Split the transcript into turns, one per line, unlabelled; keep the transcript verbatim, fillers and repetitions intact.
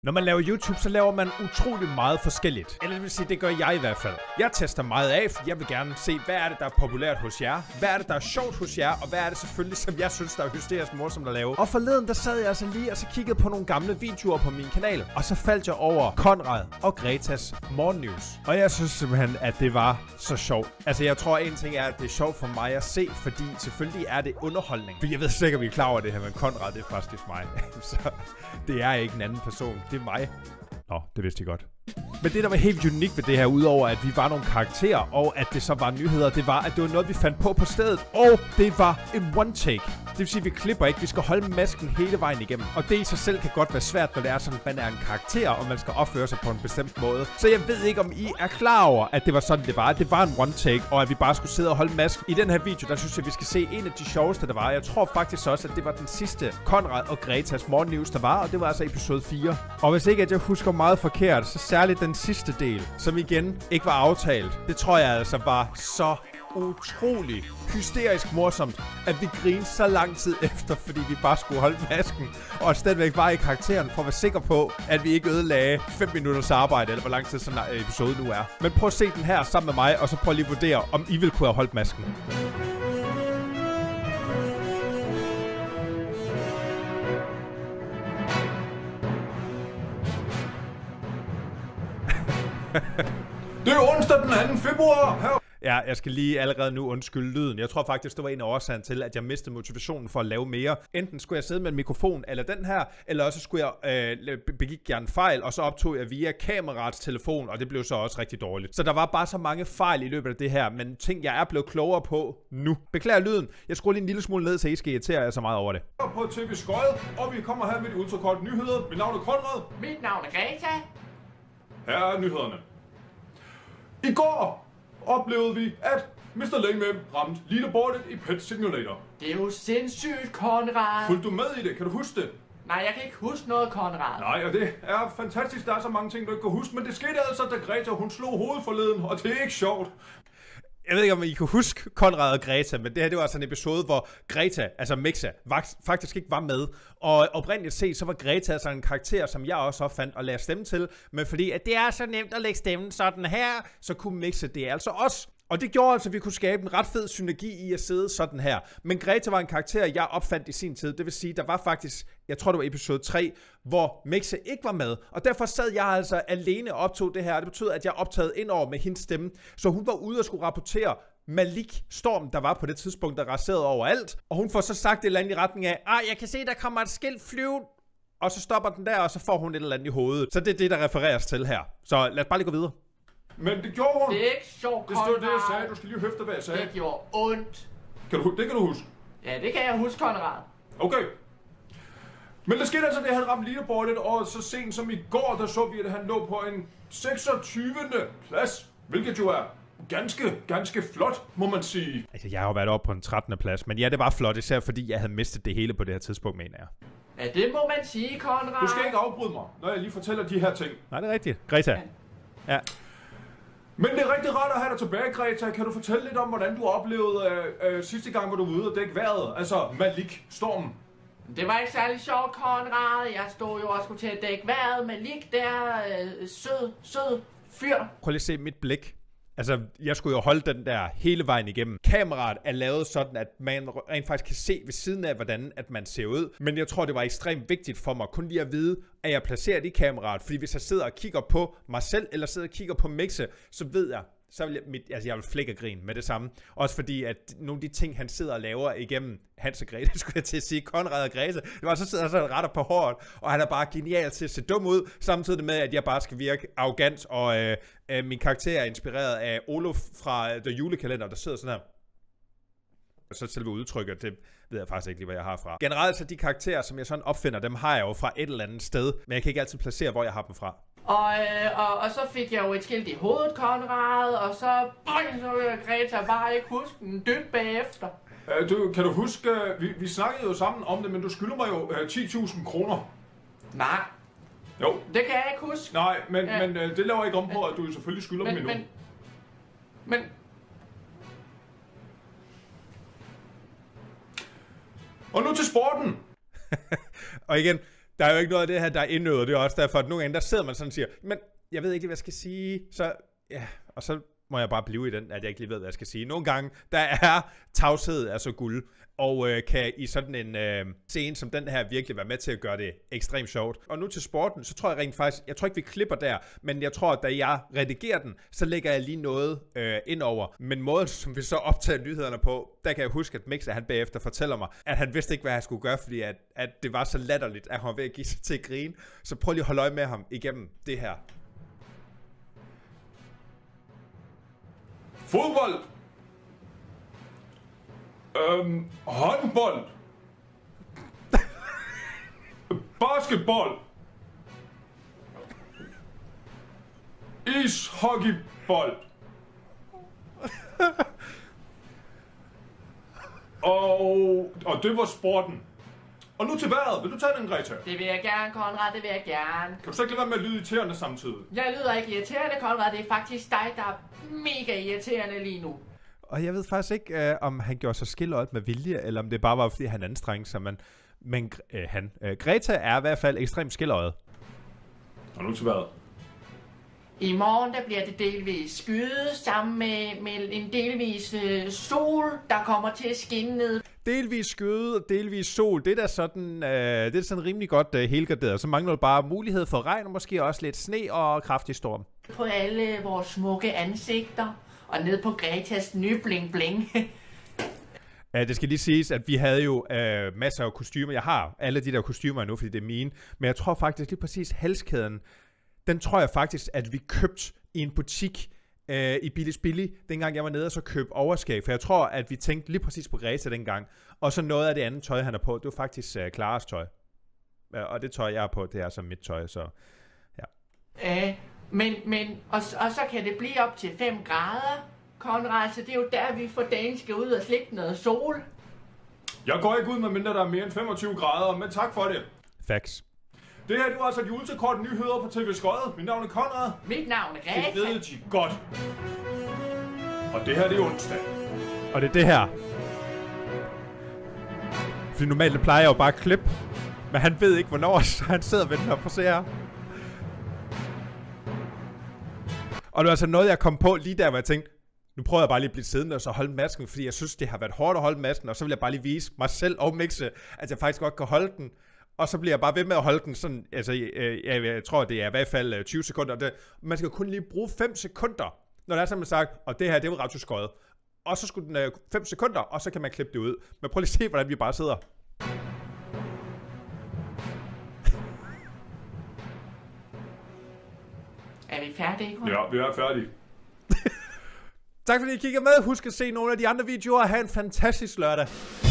Når man laver YouTube, så laver man utrolig meget forskelligt. Eller det vil sige, det gør jeg i hvert fald. Jeg tester meget af, fordi jeg vil gerne se, hvad er det, der er populært hos jer? Hvad er det, der er sjovt hos jer? Og hvad er det selvfølgelig, som jeg synes, der er hysterisk morsomt at lave? Og forleden, der sad jeg altså lige og så kiggede på nogle gamle videoer på min kanal. Og så faldt jeg over Konrad og Gretas morgennews. Og jeg synes simpelthen, at det var så sjovt. Altså, jeg tror, en ting er, at det er sjovt for mig at se, fordi selvfølgelig er det underholdning. For jeg ved sikkert, at vi er klar over det her, men Konrad, det er faktisk mig. Så det er ikke en anden person. Det er mig. Nå, det vidste jeg godt. Men det, der var helt unikt ved det her, udover at vi var nogle karakterer, og at det så var nyheder, det var, at det var noget, vi fandt på på stedet. Og det var en one take. Det vil sige, at vi klipper ikke. Vi skal holde masken hele vejen igennem. Og det i sig selv kan godt være svært, når det er sådan, at man er en karakter, og man skal opføre sig på en bestemt måde. Så jeg ved ikke, om I er klar over, at det var sådan, det var. At det var en one take, og at vi bare skulle sidde og holde masken. I den her video, der synes jeg, vi skal se en af de sjoveste, der var. Jeg tror faktisk også, at det var den sidste Konrad og Gretas morgennews, der var. Og det var altså episode fire. Og hvis ikke, at jeg husker meget forkert, så særligt den sidste del, som igen ikke var aftalt. Det tror jeg altså var så utrolig hysterisk morsomt, at vi grinede så lang tid efter, fordi vi bare skulle holde masken, og stadigvæk var i karakteren, for at være sikker på, at vi ikke ødelagde fem minutters arbejde, eller hvor lang tid sådan en episode nu er. Men prøv at se den her sammen med mig, og så prøv lige at vurdere, om I vil kunne have holdt masken.
Det er onsdag den anden februar. Her.
Ja, jeg skal lige allerede nu undskylde lyden. Jeg tror faktisk, det var en af årsagen til, at jeg mistede motivationen for at lave mere. Enten skulle jeg sidde med en mikrofon, eller den her, eller også skulle jeg øh, begik jeg en fejl, og så optog jeg via kameraets telefon, og det blev så også rigtig dårligt. Så der var bare så mange fejl i løbet af det her, men ting, jeg er blevet klogere på nu. Beklager lyden. Jeg skruer lige en lille smule ned, så I skal irritere jer så meget over det.
På T V Skøjet, og vi kommer her med de ultrakorte nyheder. Mit navn er Konrad.
Mit navn er Greta.
Her er nyhederne. I går oplevede vi, at mister Layman ramte leaderboardet i Pet Simulator.
Det er jo sindssygt, Konrad.
Fulgte du med i det? Kan du huske det?
Nej, jeg kan ikke huske noget, Konrad.
Nej, og det er fantastisk. Der er så mange ting, du ikke kan huske. Men det skete altså, da Greta hun slog hovedet forleden, og det er ikke sjovt.
Jeg ved ikke, om I kunne huske Konrad og Greta, men det her det var altså en episode, hvor Greta, altså Mixa, faktisk ikke var med. Og oprindeligt set, så var Greta altså en karakter, som jeg også opfandt og lagde stemme til. Men fordi at det er så nemt at lægge stemmen sådan her, så kunne Mixa det altså også. Og det gjorde altså, at vi kunne skabe en ret fed synergi i at sidde sådan her. Men Greta var en karakter, jeg opfandt i sin tid. Det vil sige, der var faktisk, jeg tror det var episode tre, hvor Mixa ikke var med. Og derfor sad jeg altså alene og optog det her. Det betød, at jeg optagede ind over med hendes stemme. Så hun var ude og skulle rapportere Malik Storm, der var på det tidspunkt, der raserede overalt. Og hun får så sagt et eller andet i retning af, ah, jeg kan se, der kommer et skilt flyve. Og så stopper den der, og så får hun et eller andet i hovedet. Så det er det, der refereres til her. Så lad os bare lige gå videre.
Men det gjorde hun.
Det er ikke sjovt,
Det stod det, jeg sagde. Du skal lige høfte, hvad jeg sagde.
Det gjorde ondt.
Kan du, det kan du huske.
Ja, det kan jeg huske, Konrad.
Okay. Men der skete altså, at han ramte leaderboardet, og så sent som i går, der så vi, at han lå på en seksogtyvende plads. Hvilket jo er ganske, ganske flot, må man sige.
Altså, jeg har jo været oppe på en trettende plads, men ja, det var flot, især fordi jeg havde mistet det hele på det her tidspunkt, mener jeg.
Ja, det må man sige, Konrad.
Du skal ikke afbryde mig, når jeg lige fortæller de her ting.
Nej, det er rigtigt. Greta. Ja.
Men det er rigtig rart at have dig tilbage, Greta. Kan du fortælle lidt om, hvordan du oplevede øh, øh, sidste gang, hvor du var ude og dække vejret? Altså Malik Storm.
Det var ikke særlig sjovt, Konrad. Jeg stod jo og skulle til at dække vejret. Malik der, øh, sød, sød fyr.
Prøv lige at se mit blik. Altså, jeg skulle jo holde den der hele vejen igennem. Kameraet er lavet sådan, at man rent faktisk kan se ved siden af, hvordan at man ser ud. Men jeg tror, det var ekstremt vigtigt for mig kun lige at vide, at jeg placerer det i kameraet. Fordi hvis jeg sidder og kigger på mig selv, eller sidder og kigger på Mixa, så ved jeg, så vil jeg, mit, altså jeg vil flække og grine med det samme. Også fordi, at nogle af de ting, han sidder og laver igennem Hans og Greta, skulle jeg til at sige, Konrad og Greta, det var så sidder han så retter på håret, og han er bare genial til at se dum ud, samtidig med, at jeg bare skal virke arrogant, og øh, øh, min karakter er inspireret af Olof fra The Julekalender, der sidder sådan her. Og så selve udtrykket, det ved jeg faktisk ikke lige, hvad jeg har fra. Generelt så de karakterer, som jeg sådan opfinder, dem har jeg jo fra et eller andet sted, men jeg kan ikke altid placere, hvor jeg har dem fra.
Og, øh, og, og så fik jeg jo et skilt i hovedet, Konrad, og så, boing, så ville Greta bare ikke huske den dybt bagefter.
Uh, du, kan du huske, uh, vi, vi snakkede jo sammen om det, men du skylder mig jo uh, ti tusind kroner.
Nej.
Jo.
Det kan jeg ikke huske.
Nej, men,
Ja.
men uh, det laver ikke om på, at du selvfølgelig skylder
Men,
mig nu.
men, men,
Og nu til sporten.
Og igen, Der er jo ikke noget af det her, der er indøvet. Det er også derfor, at nogle gange, der sidder man sådan og siger, men jeg ved ikke, hvad jeg skal sige. Så, ja, og så må jeg bare blive i den, at jeg ikke lige ved, hvad jeg skal sige. Nogle gange, der er tavshed altså guld, og øh, kan i sådan en øh, scene som den her virkelig være med til at gøre det ekstremt sjovt. Og nu til sporten, så tror jeg rent faktisk, jeg tror ikke, vi klipper der, men jeg tror, at da jeg redigerer den, så lægger jeg lige noget øh, ind over. Men måden, som vi så optager nyhederne på, der kan jeg huske, at Mixer, han bagefter fortæller mig, at han vidste ikke, hvad han skulle gøre, fordi at, at det var så latterligt, at han var ved at give sig til at grine. Så prøv lige at holde øje med ham igennem det her.
Fodbold. Øhm, håndbold. Basketball. Ishockeybold. og, og det var sporten. Og nu til vejret. Vil du tage den, Greta?
Det vil jeg gerne, Konrad, det vil jeg gerne.
Kan du så ikke lade være med at lyde irriterende samtidig?
Jeg lyder ikke irriterende, Konrad. Det er faktisk dig, der er mega irriterende lige nu.
Og jeg ved faktisk ikke, øh, om han gjorde sig skilleret med vilje, eller om det bare var, fordi han anstrengte sig. Men, men øh, han, øh, Greta er i hvert fald ekstremt skilleret.
Og nu til vejret.
I morgen der bliver det delvis skyet sammen med, med en delvis øh, sol, der kommer til at skinne ned.
Delvis skyde og delvis sol, det er da sådan, øh, det er sådan rimelig godt øh, helgarderet. Så mangler der bare mulighed for regn, og måske også lidt sne og kraftig storm.
På alle vores smukke ansigter, og ned på Gretas nye bling bling.
Uh, det skal lige siges, at vi havde jo uh, masser af kostymer. Jeg har alle de der kostymer nu, fordi det er mine. Men jeg tror faktisk lige præcis halskæden, den tror jeg faktisk, at vi købte i en butik uh, i Billis Billy, dengang jeg var nede og så købte overskab. For jeg tror, at vi tænkte lige præcis på Greta dengang. Og så noget af det andet tøj, han er på, det var faktisk uh, Claras tøj. Uh, og det tøj, jeg er på, det er så mit tøj, så ja.
Uh, men, men, og, og så kan det blive op til fem grader, Konrad, så det er jo der, vi for dagen skal ud og slippe noget sol.
Jeg går ikke ud, med mindre der er mere end femogtyve grader, men tak for det.
Facts.
Det her, det var altså de ultrakorte nyheder på T V Skøjet. Mit navn er Konrad.
Mit navn er Greta.
Det ved de godt. Og det her, det er onsdag.
Og det er det her. Fordi normalt plejer jeg jo bare at klippe, men han ved ikke, hvornår, så han sidder og venter på seere. Og det var altså noget, jeg kom på lige der, hvor jeg tænkte, nu prøver jeg bare lige at blive siddende og så holde masken, fordi jeg synes, det har været hårdt at holde masken, og så vil jeg bare lige vise mig selv og Mixe, at jeg faktisk godt kan holde den. Og så bliver jeg bare ved med at holde den sådan, altså jeg, jeg, jeg tror, det er i hvert fald tyve sekunder. Det, man skal kun lige bruge fem sekunder, når der er sådan sagt, og det her, det var ret skøjet. Og så skulle den fem sekunder, og så kan man klippe det ud. Men prøv lige at se, hvordan vi bare sidder.
Er vi færdige?
Ja, vi er færdige.
Tak fordi I kiggede med. Husk at se nogle af de andre videoer og have en fantastisk lørdag.